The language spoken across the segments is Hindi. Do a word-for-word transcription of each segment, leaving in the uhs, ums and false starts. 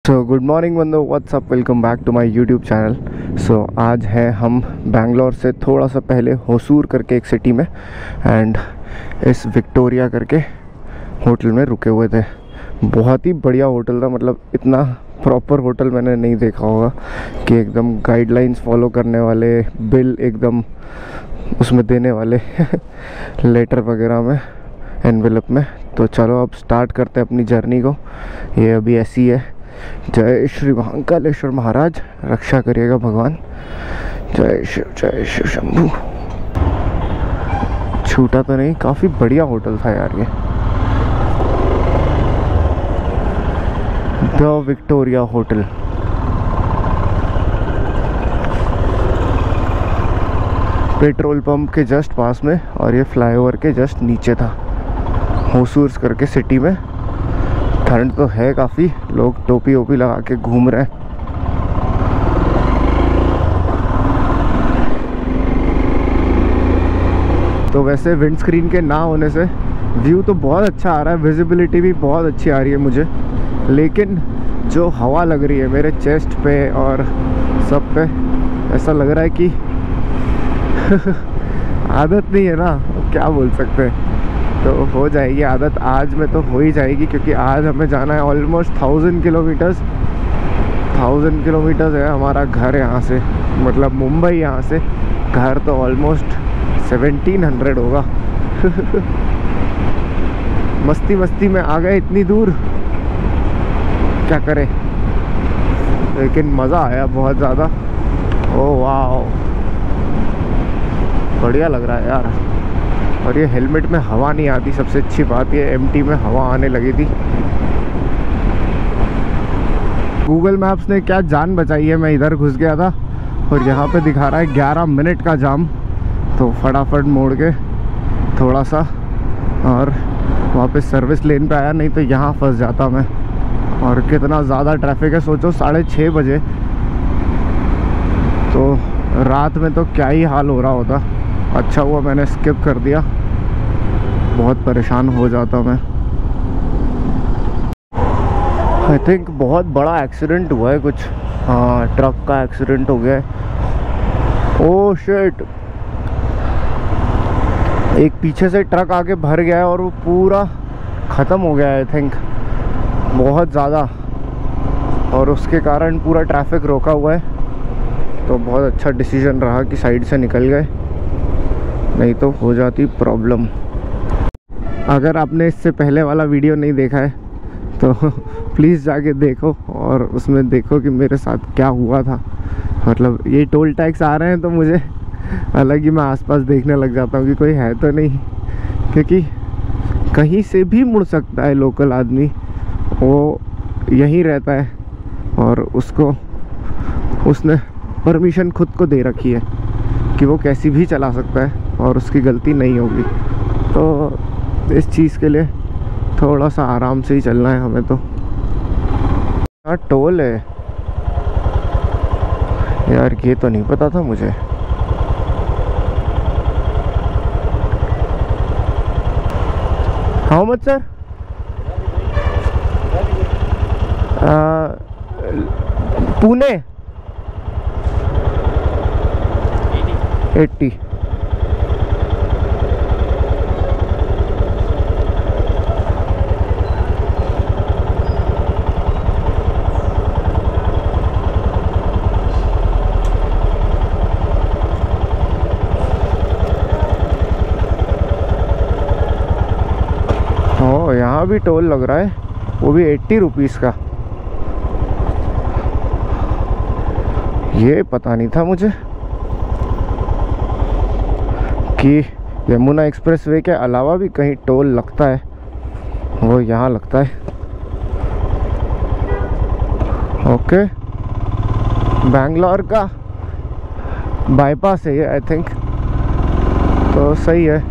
सो गुड मॉर्निंग बंदो, what's up, welcome back to my YouTube channel. So आज है हम बैंगलोर से थोड़ा सा पहले होसूर करके एक सिटी में एंड इस विक्टोरिया करके होटल में रुके हुए थे। बहुत ही बढ़िया होटल था, मतलब इतना प्रॉपर होटल मैंने नहीं देखा होगा कि एकदम गाइडलाइंस फॉलो करने वाले, बिल एकदम उसमें देने वाले लेटर वगैरह में, एनवेलप में। तो चलो अब स्टार्ट करते हैं अपनी जर्नी को। ये अभी ऐसी है। जय श्री महाकालेश्वर महाराज, रक्षा करिएगा भगवान। जय शिव, जय शिव शंभू। छूटा तो नहीं, काफ़ी बढ़िया होटल था यार ये, the Victoria hotel. Petrol pump के जस्ट पास में और ये फ्लाईओवर के जस्ट नीचे था, होसूर करके सिटी में। ठंड तो है काफ़ी, लोग टोपी वोपी लगा के घूम रहे हैं। तो वैसे विंडस्क्रीन के ना होने से व्यू तो बहुत अच्छा आ रहा है, विजिबिलिटी भी बहुत अच्छी आ रही है मुझे, लेकिन जो हवा लग रही है मेरे चेस्ट पे और सब पे, ऐसा लग रहा है कि आदत नहीं है ना, क्या बोल सकते हैं। तो हो जाएगी आदत, आज में तो हो ही जाएगी, क्योंकि आज हमें जाना है almost thousand kilometres. Thousand kilometres है हमारा घर यहाँ से, मतलब मुंबई यहाँ से घर तो ऑलमोस्ट सेवेंटीन हंड्रेड होगा। मस्ती मस्ती में आ गए इतनी दूर, क्या करें, लेकिन मज़ा आया बहुत ज़्यादा। ओह वाह, बढ़िया लग रहा है यार। और ये हेलमेट में हवा नहीं आती, सबसे अच्छी बात ये एमटी में हवा आने लगी थी। गूगल मैप्स ने क्या जान बचाई है, मैं इधर घुस गया था और यहाँ पे दिखा रहा है ग्यारह मिनट का जाम। तो फटाफट मोड़ के थोड़ा सा और वहाँ पे सर्विस लेन पे आया, नहीं तो यहाँ फंस जाता मैं। और कितना ज़्यादा ट्रैफिक है, सोचो साढ़े छः बजे, तो रात में तो क्या ही हाल हो रहा होता। अच्छा हुआ मैंने स्किप कर दिया, बहुत परेशान हो जाता मैं। आई थिंक बहुत बड़ा एक्सीडेंट हुआ है कुछ, हाँ ट्रक का एक्सीडेंट हो गया है। ओह शिट, एक पीछे से ट्रक आके भर गया है और वो पूरा ख़त्म हो गया है आई थिंक, बहुत ज़्यादा, और उसके कारण पूरा ट्रैफिक रोका हुआ है। तो बहुत अच्छा डिसीजन रहा कि साइड से निकल गए, नहीं तो हो जाती प्रॉब्लम। अगर आपने इससे पहले वाला वीडियो नहीं देखा है तो प्लीज़ जाके देखो और उसमें देखो कि मेरे साथ क्या हुआ था। मतलब ये टोल टैक्स आ रहे हैं तो मुझे अलग ही मैं आसपास देखने लग जाता हूँ कि कोई है तो नहीं, क्योंकि कहीं से भी मुड़ सकता है लोकल आदमी, वो यहीं रहता है और उसको उसने परमिशन खुद को दे रखी है कि वो कैसी भी चला सकता है और उसकी गलती नहीं होगी। तो इस चीज़ के लिए थोड़ा सा आराम से ही चलना है हमें। तो हाँ टोल है यार, ये तो नहीं पता था मुझे। How much sir? Pune eighty. ओ यहाँ भी टोल लग रहा है, वो भी एट्टी रुपीस का। ये पता नहीं था मुझे कि यमुना एक्सप्रेसवे के अलावा भी कहीं टोल लगता है, वो यहाँ लगता है। ओके, बैंगलोर का बाईपास है ये आई थिंक, तो सही है।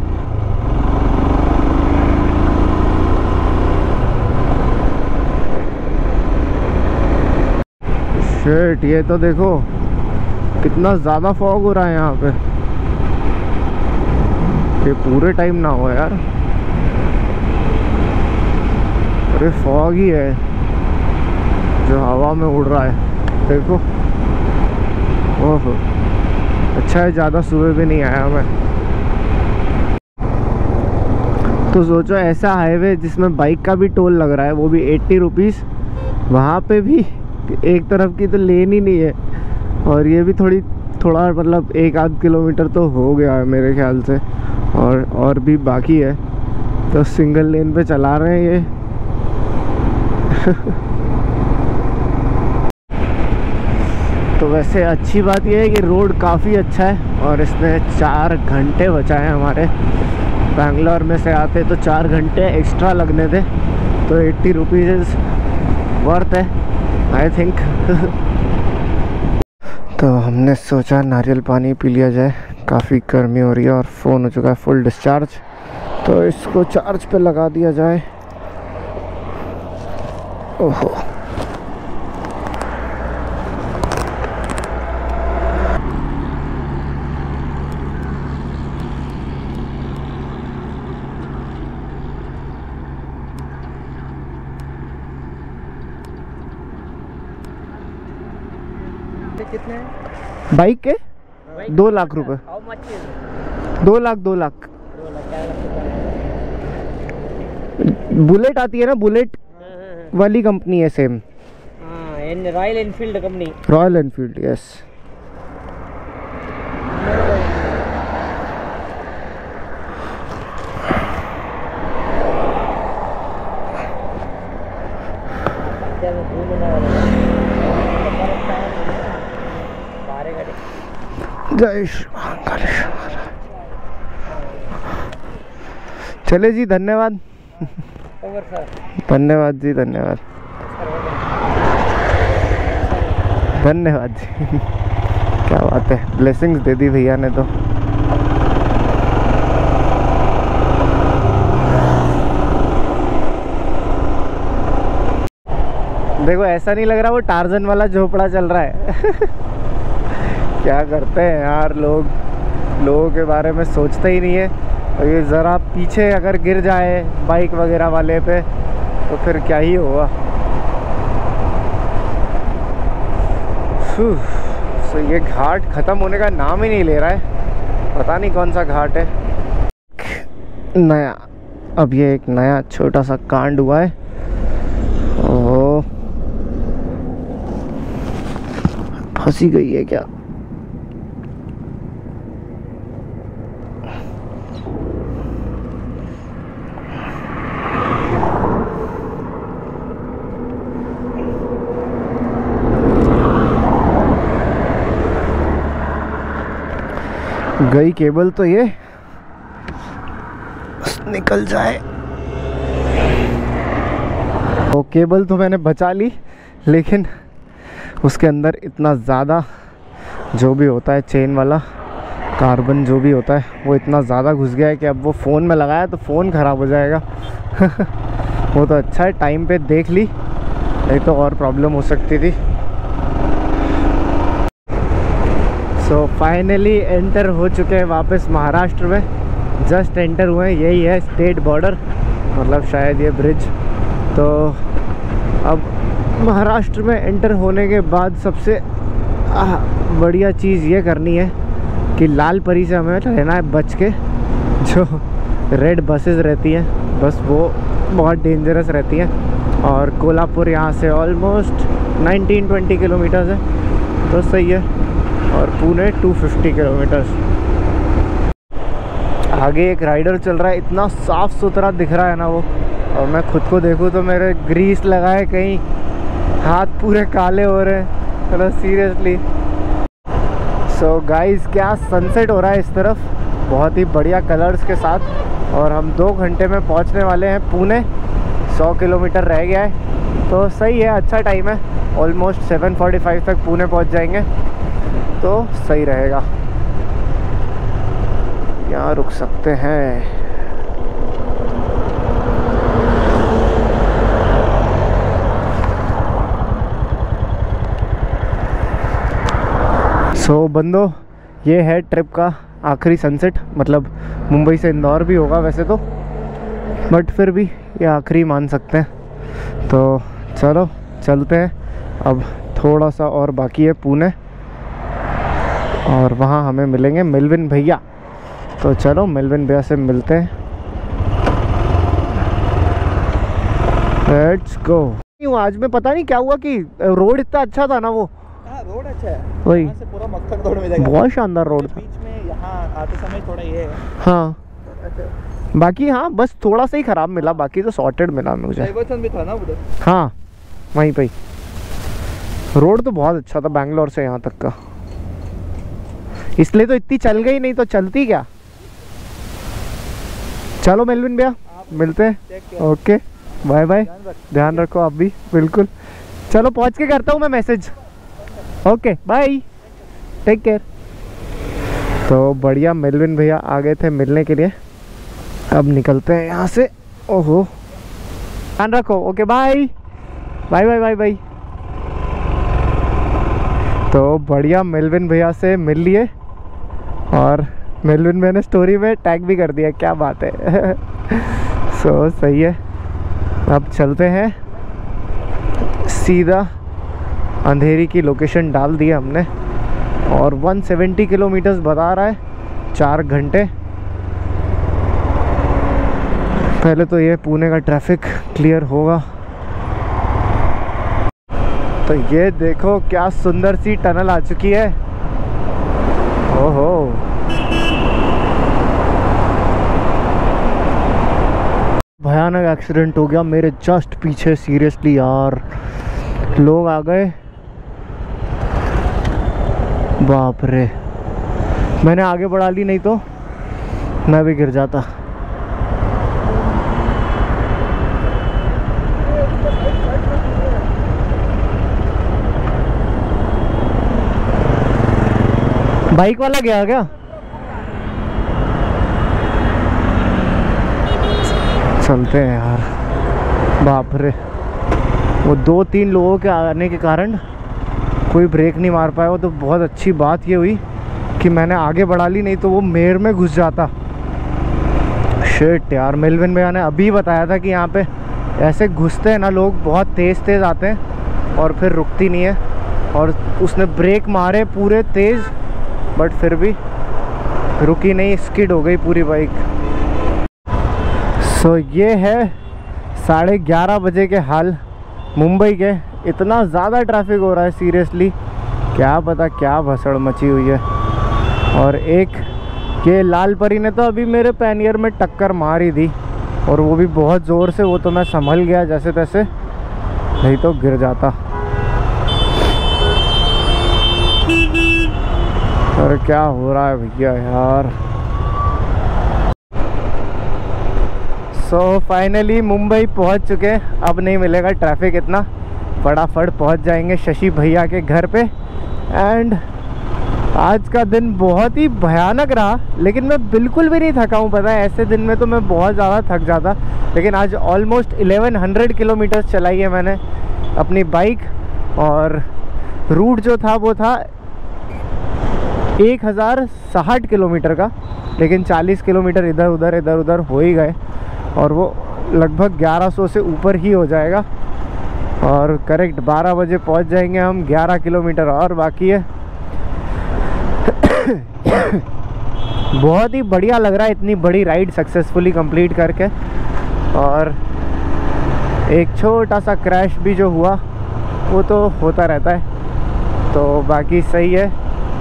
शिट, ये तो देखो कितना ज़्यादा फॉग हो रहा है यहाँ पे, ये पूरे टाइम ना हो यार। अरे फॉग ही है, जो हवा में उड़ रहा है, देखो। ओहो, अच्छा है ज़्यादा सुबह भी नहीं आया मैं। तो सोचो ऐसा हाईवे जिसमें बाइक का भी टोल लग रहा है, वो भी एट्टी रुपीज़, वहाँ पे भी एक तरफ की तो लेन ही नहीं है, और ये भी थोड़ी थोड़ा मतलब एक आध किलोमीटर तो हो गया है मेरे ख्याल से, और और भी बाकी है। तो सिंगल लेन पे चला रहे हैं ये। तो वैसे अच्छी बात यह है कि रोड काफ़ी अच्छा है, और इसमें चार घंटे बचा है हमारे। बैंगलोर में से आते तो चार घंटे एक्स्ट्रा लगने थे, तो एट्टी रुपीज़ वर्थ है आई थिंक। तो हमने सोचा नारियल पानी पी लिया जाए, काफ़ी गर्मी हो रही है और फ़ोन हो चुका है फुल डिस्चार्ज, तो इसको चार्ज पे लगा दिया जाए। ओहो, कितने बाइक के दो लाख रुपए। दो लाख दो लाख बुलेट आती है ना, बुलेट वाली कंपनी है same. Royal Enfield company. Royal Enfield, yes. जय श्री महाकालेश्वर। चले जी, धन्यवाद। धन्यवाद जी, धन्यवाद धन्यवाद जी। क्या बात है, ब्लेसिंग्स दे दी भैया ने तो। देखो ऐसा नहीं लग रहा वो टार्जन वाला झोपड़ा चल रहा है। क्या करते हैं यार लोग, लोगों के बारे में सोचते ही नहीं है। और ये ज़रा पीछे अगर गिर जाए बाइक वगैरह वाले पे तो फिर क्या ही होगा। तो ये घाट ख़त्म होने का नाम ही नहीं ले रहा है, पता नहीं कौन सा घाट है नया। अब ये एक नया छोटा सा कांड हुआ है। ओह, फंसी गई है क्या? गई केबल तो ये बस निकल जाए। वो केबल तो मैंने बचा ली, लेकिन उसके अंदर इतना ज़्यादा जो भी होता है चेन वाला कार्बन जो भी होता है वो इतना ज़्यादा घुस गया है कि अब वो फ़ोन में लगाया तो फ़ोन ख़राब हो जाएगा। वो तो अच्छा है टाइम पे देख ली, नहीं तो और प्रॉब्लम हो सकती थी। सो फाइनली एंटर हो चुके हैं वापस महाराष्ट्र में। जस्ट एंटर हुए हैं, यही है स्टेट बॉर्डर, मतलब शायद ये ब्रिज। तो अब महाराष्ट्र में एंटर होने के बाद सबसे बढ़िया चीज़ ये करनी है कि लाल परी से हमें रहना है बच के। जो रेड बसेस रहती हैं बस वो बहुत डेंजरस रहती हैं, और कोल्हापुर यहाँ से ऑलमोस्ट नाइनटीन ट्वेंटी किलोमीटर्स है, तो सही है। और पुणे टू फिफ्टी किलोमीटर्स। आगे एक राइडर चल रहा है, इतना साफ़ सुथरा दिख रहा है ना वो, और मैं खुद को देखूँ तो मेरे ग्रीस लगा है कहीं, हाथ पूरे काले हो रहे हैं, मतलब सीरियसली। सो गाइस, क्या सनसेट हो रहा है इस तरफ, बहुत ही बढ़िया कलर्स के साथ। और हम दो घंटे में पहुंचने वाले हैं पुणे। सौ किलोमीटर रह गया है, तो सही है, अच्छा टाइम है। ऑलमोस्ट सेवन फोर्टी फाइव तक पुणे पहुंच जाएंगे, तो सही रहेगा। यहाँ रुक सकते हैं। सो so, बंदो, ये है ट्रिप का आखिरी सनसेट। मतलब मुंबई से इंदौर भी होगा वैसे तो, बट फिर भी ये आखिरी मान सकते हैं। तो चलो चलते हैं। अब थोड़ा सा और बाकी है पुणे, और वहाँ हमें मिलेंगे मेलविन भैया। तो चलो मेलविन भैया से मिलते हैं। Let's go. आज में पता नहीं क्या हुआ कि रोड इतना अच्छा था ना, वो हाँ रोड अच्छा है, वही यहाँ से पूरा मक्खन रोड मिलेगा, बहुत शानदार रोड था। बीच में यहाँ आते समय थोड़ा ये है। हाँ बाकी हाँ बस थोड़ा सा ही खराब मिला, बाकी तो सॉर्टेड मिला मुझे। डाइवर्सन भी था ना उधर। हाँ वहीं पे। रोड तो बहुत अच्छा था बैंगलोर से यहाँ तक का, इसलिए तो इतनी चल गई, नहीं तो चलती क्या। चलो मेलविन भैया मिलते हैं। ओके बाय बाय, ध्यान रखो आप भी। बिल्कुल चलो पहुँच के करता हूँ मैं message. Okay bye, take care. तो बढ़िया, मेलविन भैया आ गए थे मिलने के लिए, अब निकलते हैं यहाँ से। ओहो ध्यान रखो। Okay bye bye bye bye bye. तो बढ़िया मेलविन भैया से मिल लिए, और मेलविन भैया ने स्टोरी में टैग भी कर दिया, क्या बात है। सो so, सही है। अब चलते हैं सीधा, अंधेरी की लोकेशन डाल दी हमने, और एक सौ सत्तर किलोमीटर्स बता रहा है, चार घंटे। पहले तो ये पुणे का ट्रैफिक क्लियर होगा। तो ये देखो क्या सुंदर सी टनल आ चुकी है। ओहो भयानक एक्सीडेंट हो गया मेरे जस्ट पीछे, सीरियसली यार, लोग आ गए, बाप रे। मैंने आगे बढ़ा ली, नहीं तो मैं भी गिर जाता। बाइक वाला गया क्या? चलते हैं यार, बाप रे। वो दो तीन लोगों के आने के कारण कोई ब्रेक नहीं मार पाया। वो तो बहुत अच्छी बात ये हुई कि मैंने आगे बढ़ा ली, नहीं तो वो मेर में घुस जाता। शिट यार, मेलविन भैया ने अभी बताया था कि यहाँ पे ऐसे घुसते हैं ना लोग, बहुत तेज़ तेज़ आते हैं और फिर रुकती नहीं है। और उसने ब्रेक मारे पूरे तेज़, बट फिर भी रुकी नहीं, स्किड हो गई पूरी बाइक। सो so, ये है साढ़े ग्यारह बजे के हाल मुंबई के। इतना ज़्यादा ट्रैफिक हो रहा है सीरियसली, क्या पता क्या भसड़ मची हुई है। और एक ये लाल परी ने तो अभी मेरे पैनियर में टक्कर मार ही दी, और वो भी बहुत ज़ोर से। वो तो मैं संभल गया जैसे तैसे, नहीं तो गिर जाता। अरे क्या हो रहा है भैया यार। सो फाइनली मुंबई पहुंच चुके हैं, अब नहीं मिलेगा ट्रैफिक इतना, फटाफट पहुंच जाएंगे शशि भैया के घर पे। एंड आज का दिन बहुत ही भयानक रहा, लेकिन मैं बिल्कुल भी नहीं थका हूँ। पता है ऐसे दिन में तो मैं बहुत ज़्यादा थक जाता, लेकिन आज ऑलमोस्ट ग्यारह सौ किलोमीटर चलाई है मैंने अपनी बाइक। और रूट जो था वो था एक हज़ार साठ किलोमीटर का, लेकिन चालीस किलोमीटर इधर उधर इधर उधर हो ही गए, और वो लगभग ग्यारह सौ से ऊपर ही हो जाएगा। और करेक्ट बारह बजे पहुंच जाएंगे हम, ग्यारह किलोमीटर और बाकी है। बहुत ही बढ़िया लग रहा है इतनी बड़ी राइड सक्सेसफुली कंप्लीट करके। और एक छोटा सा क्रैश भी जो हुआ वो तो होता रहता है, तो बाकी सही है।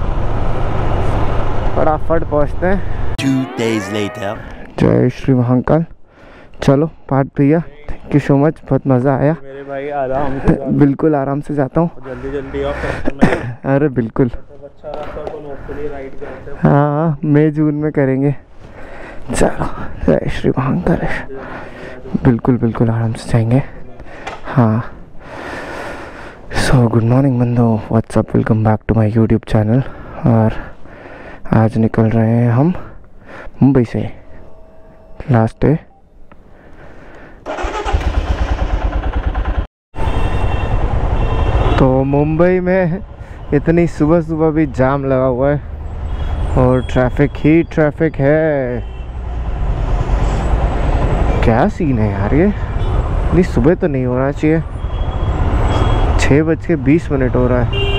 फटाफट पहुँचते हैं। Two days later. जय श्री महाकाल। चलो पाठ भैया, थैंक यू सो मच, बहुत मज़ा आया। मेरे भाई आराम से बिल्कुल आराम से जाता हूँ। जल्दी जल्दी ऑफ। अरे बिल्कुल, अच्छा रास्ता तो होपफुली राइड करते हैं। हाँ मई जून में करेंगे। चलो जय श्री महाकाल। बिल्कुल बिल्कुल आराम से जाएंगे। हाँ सो गुड मॉर्निंग बंदो, what's up, welcome back to my YouTube channel. और आज निकल रहे हैं हम मुंबई से, लास्ट डे। तो मुंबई में इतनी सुबह सुबह भी जाम लगा हुआ है, और ट्रैफिक ही ट्रैफिक है। क्या सीन है यार, ये इतनी सुबह तो नहीं होना चाहिए। छः बज के बीस मिनट हो रहा है।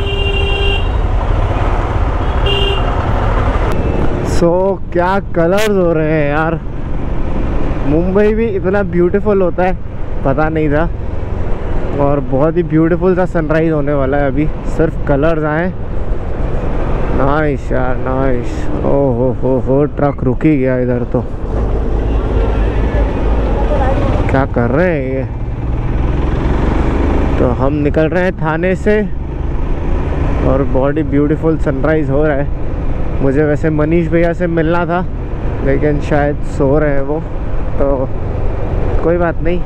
सो so, क्या कलर्स हो रहे हैं यार। मुंबई भी इतना ब्यूटीफुल होता है पता नहीं था, और बहुत ही ब्यूटीफुल सा सनराइज होने वाला है। अभी सिर्फ कलर्स आए। नाइस यार नाइस। ओ हो हो हो ट्रक रुक ही गया इधर। तो क्या कर रहे हैं ये। तो हम निकल रहे हैं थाने से और बहुत ही ब्यूटीफुल सनराइज हो रहा है। मुझे वैसे मनीष भैया से मिलना था लेकिन शायद सो रहे हैं वो, तो कोई बात नहीं।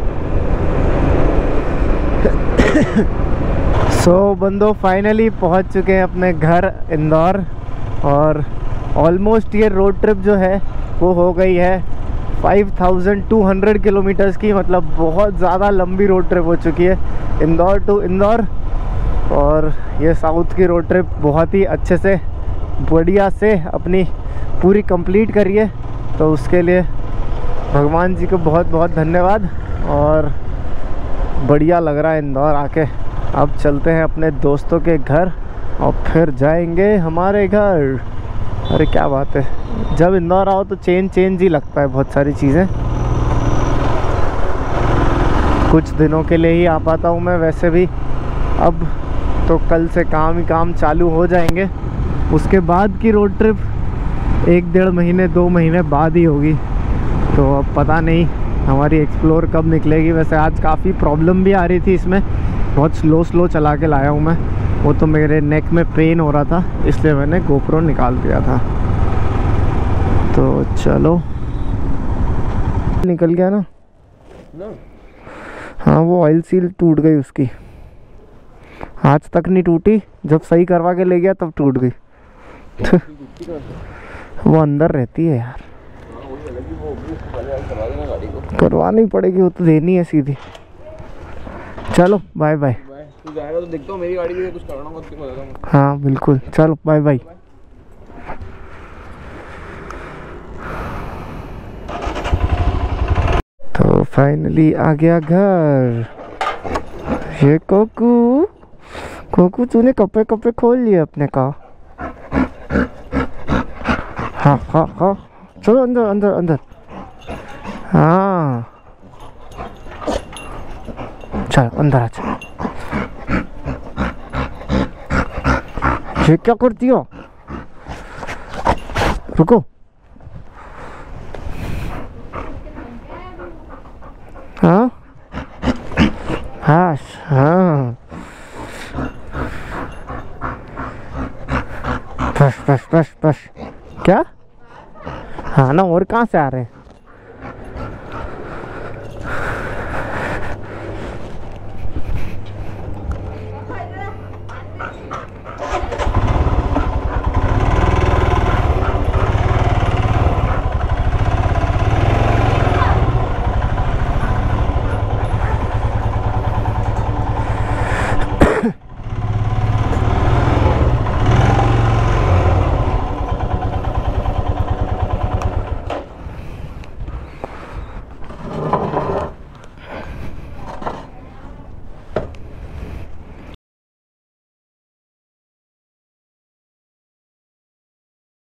सो so, बंदो फाइनली पहुंच चुके हैं अपने घर इंदौर, और ऑलमोस्ट ये रोड ट्रिप जो है वो हो गई है five thousand two hundred kilometres की। मतलब बहुत ज़्यादा लंबी रोड ट्रिप हो चुकी है इंदौर टू इंदौर। और ये साउथ की रोड ट्रिप बहुत ही अच्छे से बढ़िया से अपनी पूरी कंप्लीट करिए, तो उसके लिए भगवान जी को बहुत बहुत धन्यवाद। और बढ़िया लग रहा है इंदौर आके। अब चलते हैं अपने दोस्तों के घर और फिर जाएंगे हमारे घर। अरे क्या बात है, जब इंदौर आओ तो चेंज चेंज ही लगता है बहुत सारी चीज़ें। कुछ दिनों के लिए ही आ पाता हूँ मैं वैसे भी। अब तो कल से काम ही काम चालू हो जाएंगे। उसके बाद की रोड ट्रिप एक डेढ़ महीने दो महीने बाद ही होगी, तो अब पता नहीं हमारी एक्सप्लोर कब निकलेगी। वैसे आज काफ़ी प्रॉब्लम भी आ रही थी इसमें, बहुत स्लो स्लो चला के लाया हूँ मैं। वो तो मेरे नेक में पेन हो रहा था इसलिए मैंने गोप्रो निकाल दिया था। तो चलो निकल गया ना। हाँ वो ऑयल सील टूट गई उसकी, आज तक नहीं टूटी, जब सही करवा के ले गया तब टूट गई। वो अंदर रहती है यार, करवानी पड़ेगी, वो तो देनी है सीधी। चलो बाय बाय। तू जाएगा तो देखता हूँ मेरी गाड़ी भी कुछ कराना मत बताता। हाँ बिल्कुल, चलो बाय बाय। तो फाइनली आ गया घर। ये कोकू कोकू तूने कपड़े कपड़े खोल लिए अपने का। हाँ हाँ हाँ चलो अंदर अंदर अंदर। हाँ चल अंदर आ चल। ये क्या करती हो, रुको। हाँ हाँ हाँ बस बस बस बस। क्या? हाँ ना, और कहाँ से आ रहे हैं?